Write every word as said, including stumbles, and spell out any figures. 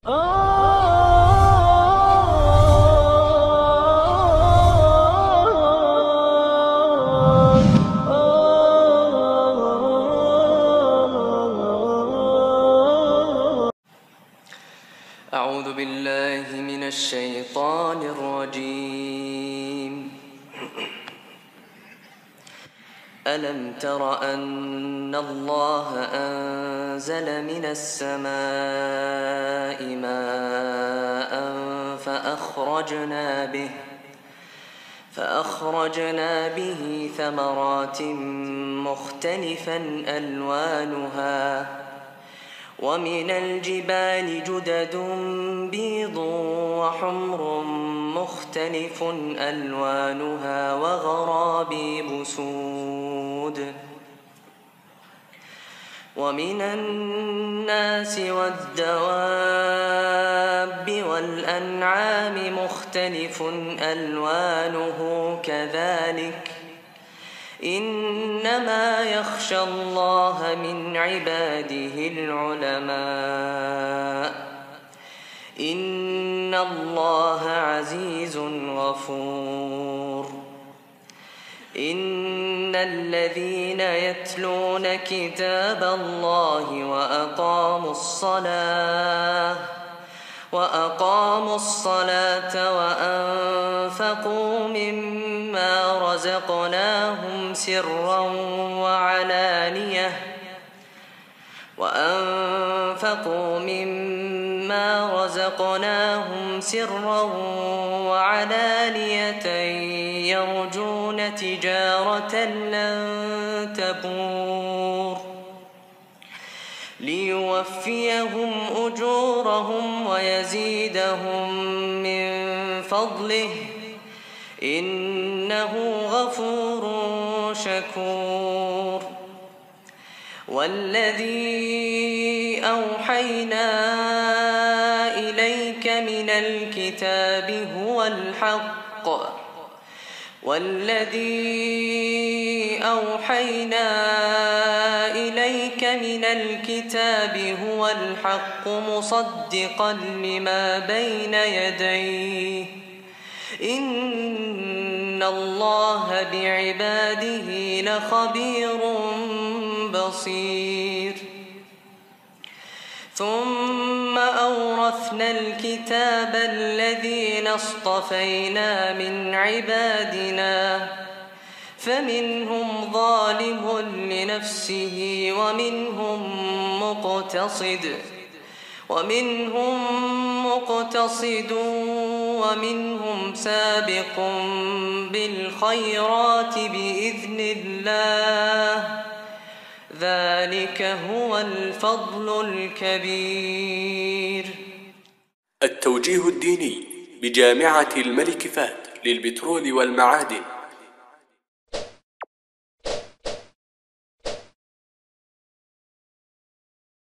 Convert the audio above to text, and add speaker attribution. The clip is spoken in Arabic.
Speaker 1: أعوذ بالله من الشيطان الرجيم. ألم تر أن الله أنزل من السماء ماء فأخرجنا به فأخرجنا به ثمرات مختلفا ألوانها ومن الجبال جدد بيض وحمر مختلف ألوانها وغرابيب سود ومن الناس والدواب والأنعام مختلف ألوانه كذلك إنما يخشى الله من عباده العلماء إن الله عزيز غفور. إن الذين يتلون كتاب الله وأقاموا الصلاة وأقاموا الصلاة وأنفقوا مما رزقناهم سرا وعلانية وأنفقوا مما رزقناهم سرا وعلانية يرجون تجارة لن تبور ليوفيهم أجورهم ويزيدهم من فضله إنه غفور شكور. والذي أوحينا إليك من الكتاب هو الحق والذي أوحينا إليك من الكتاب هو الحق مصدقا لما بين يديه إن الله بعباده لخبير بصير. ثم أورثنا الكتاب الذين اصطفينا من عبادنا فمنهم ظالم لنفسه ومنهم مقتصد ومنهم مقتصد ومنهم سابق بالخيرات بإذن الله ذلك هو الفضل الكبير.
Speaker 2: التوجيه الديني بجامعة الملك فهد للبترول والمعادن